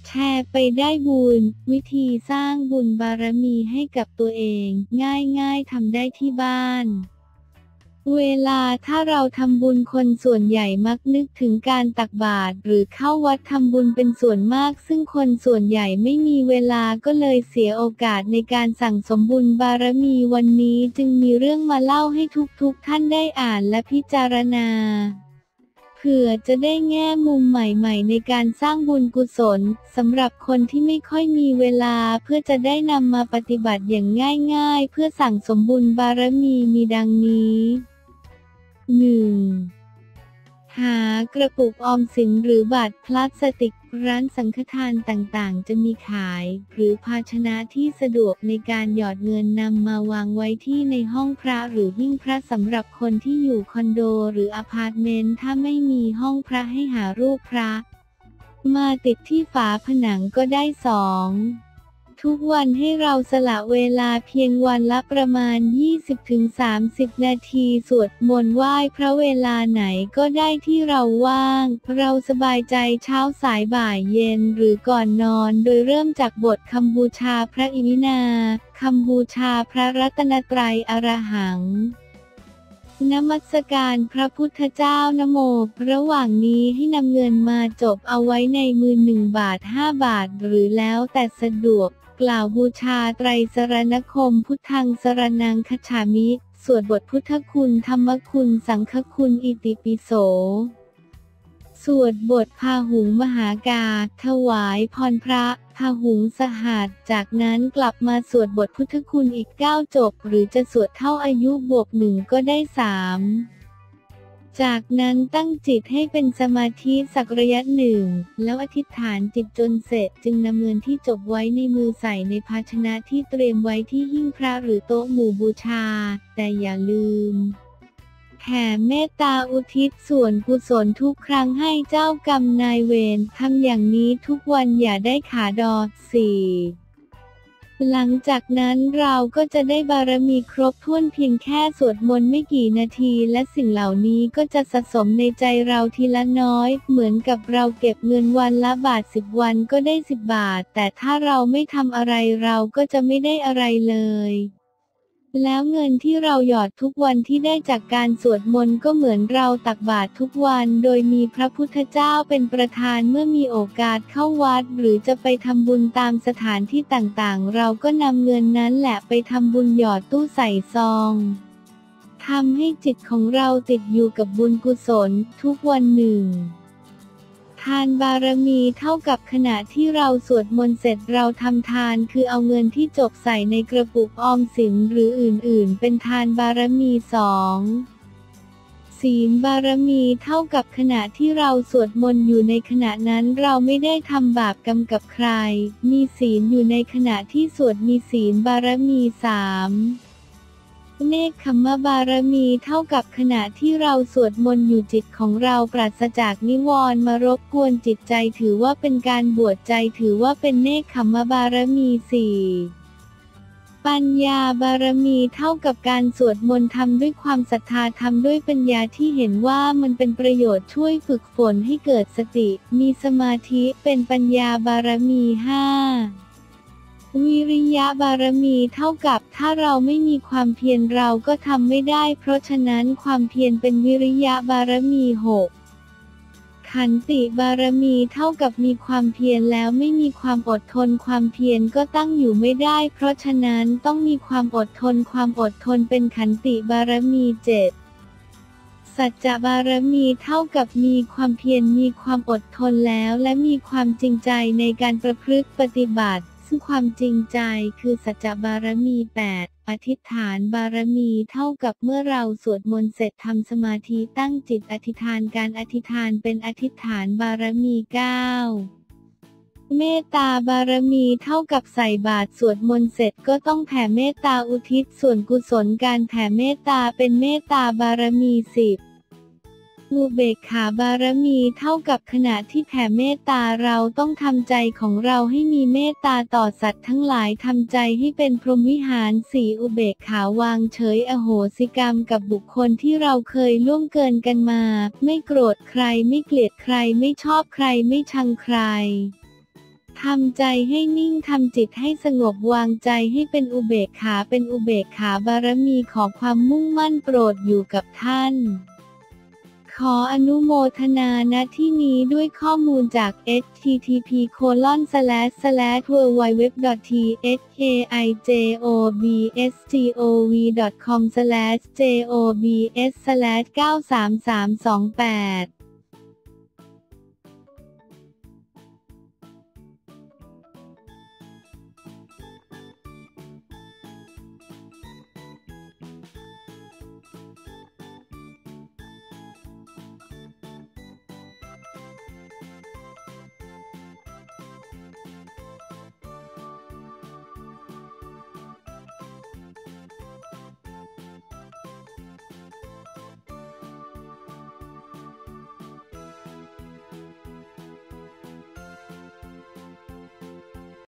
แชร์ไปได้บุญวิธีสร้างบุญบารมีให้กับตัวเองง่ายๆทำได้ที่บ้านเวลาถ้าเราทำบุญคนส่วนใหญ่มักนึกถึงการตักบาตรหรือเข้าวัดทำบุญเป็นส่วนมากซึ่งคนส่วนใหญ่ไม่มีเวลาก็เลยเสียโอกาสในการสั่งสมบุญบารมีวันนี้จึงมีเรื่องมาเล่าให้ทุกท่านได้อ่านและพิจารณาเผื่อจะได้แง่มุมใหม่ๆในการสร้างบุญกุศลสำหรับคนที่ไม่ค่อยมีเวลาเพื่อจะได้นำมาปฏิบัติอย่างง่ายๆเพื่อสั่งสมบุญบารมีดังนี้ 1. หากระปุกออมสินหรือบาตรพลาสติกร้านสังฆทานต่างๆจะมีขายหรือภาชนะที่สะดวกในการหยอดเงินนำมาวางไว้ที่ในห้องพระหรือหิ้งพระสำหรับคนที่อยู่คอนโดหรืออพาร์ตเมนต์ถ้าไม่มีห้องพระให้หารูปพระมาติดที่ฝาผนังก็ได้ 2. ทุกวันให้เราสละเวลาเพียงวันละประมาณ 20-30 นาทีสวดมนต์ไหว้พระเวลาไหนก็ได้ที่เราว่างเราสบายใจเช้าสายบ่ายเย็นหรือก่อนนอนโดยเริ่มจากบทคำบูชาพระอิมินาคำบูชาพระรัตนตรัยอรหังนมัสการพระพุทธเจ้านะโมระหว่างนี้ให้นำเงินมาจบเอาไว้ในมือ1 บาท 5 บาทหรือแล้วแต่สะดวกกล่าวบูชาไตรสรณคมพุทธังสรณังคัจฉามิสวดบทพุทธคุณธรรมคุณสังฆคุณอิติปิโสสวดบทพาหุงมหากาถวายพรพระพาหุงสหัสจากนั้นกลับมาสวดบทพุทธคุณอีก9 จบหรือจะสวดเท่าอายุบวก1ก็ได้ 3จากนั้นตั้งจิตให้เป็นสมาธิสักระยะหนึ่งแล้วอธิษฐานจิตจนเสร็จจึงนำเงินที่จบไว้ในมือใส่ในภาชนะที่เตรียมไว้ที่หิ้งพระหรือโต๊ะหมู่บูชาแต่อย่าลืมแผ่เมตตาอุทิศส่วนกุศลทุกครั้งให้เจ้ากรรมนายเวรทำอย่างนี้ทุกวันอย่าได้ขาดอ 4. หลังจากนั้นเราก็จะได้บารมีครบถ้วนเพียงแค่สวดมนต์ไม่กี่นาทีและสิ่งเหล่านี้ก็จะสะสมในใจเราทีละน้อยเหมือนกับเราเก็บเงินวันละบาท10 วันก็ได้10 บาทแต่ถ้าเราไม่ทำอะไรเราก็จะไม่ได้อะไรเลยแล้วเงินที่เราหยอดทุกวันที่ได้จากการสวดมนต์ก็เหมือนเราตักบาตรทุกวันโดยมีพระพุทธเจ้าเป็นประธานเมื่อมีโอกาสเข้าวัดหรือจะไปทำบุญตามสถานที่ต่างๆเราก็นำเงินนั้นแหละไปทำบุญหยอดตู้ใส่ซองทำให้จิตของเราติดอยู่กับบุญกุศลทุกวันหนึ่งทานบารมีเท่ากับขณะที่เราสวดมนต์เสร็จเราทำทานคือเอาเงินที่จบใส่ในกระปุกออมสินหรืออื่นๆเป็นทานบารมี 2. ศีลบารมีเท่ากับขณะที่เราสวดมนต์อยู่ในขณะนั้นเราไม่ได้ทำบาปกรรมกับใครมีศีลอยู่ในขณะที่สวดมีศีลบารมี 3. เนกขัมมบารมีเท่ากับขณะที่เราสวดมนต์อยู่จิตของเราปราศจากนิวรณ์มารบกวนจิตใจถือว่าเป็นการบวชใจถือว่าเป็นเนกขัมมบารมี 4. ปัญญาบารมีเท่ากับการสวดมนต์ทำด้วยความศรัทธาทำด้วยปัญญาที่เห็นว่ามันเป็นประโยชน์ช่วยฝึกฝนให้เกิดสติมีสมาธิเป็นปัญญาบารมี 5. วิริยะบารมีเท่ากับถ้าเราไม่มีความเพียรเราก็ทำไม่ได้เพราะฉะนั้นความเพียรเป็นวิริยะบารมี 6. ขันติบารมีเท่ากับมีความเพียรแล้วไม่มีความอดทนความเพียรก็ตั้งอยู่ไม่ได้เพราะฉะนั้นต้องมีความอดทนความอดทนเป็นขันติบารมี 7. สัจจะบารมีเท่ากับมีความเพียรมีความอดทนแล้วและมีความจริงใจในการประพฤติปฏิบัติซึ่งความจริงใจคือสัจจะบารมี 8 อธิษฐานบารมีเท่ากับเมื่อเราสวดมนต์เสร็จทำสมาธิตั้งจิตอธิษฐานการอธิษฐานเป็นอธิษฐานบารมี 9 เมตตาบารมีเท่ากับใส่บาตรสวดมนต์เสร็จก็ต้องแผ่เมตตาอุทิศส่วนกุศลการแผ่เมตตาเป็นเมตตาบารมี 10อุเบกขาบารมีเท่ากับขณะที่แผ่เมตตาเราต้องทำใจของเราให้มีเมตตาต่อสัตว์ทั้งหลายทำใจให้เป็นพรหมวิหาร 4 อุเบกขาวางเฉยอโหสิกรรมกับบุคคลที่เราเคยล่วงเกินกันมาไม่โกรธใครไม่เกลียดใครไม่ชอบใครไม่ชังใครทำใจให้นิ่งทำจิตให้สงบวางใจให้เป็นอุเบกขาเป็นอุเบกขาบารมีขอความมุ่งมั่นโปรดอยู่กับท่านขออนุโมทนาณที่นี้ด้วยข้อมูลจาก http://www.taijobsgov.com/jobs/93328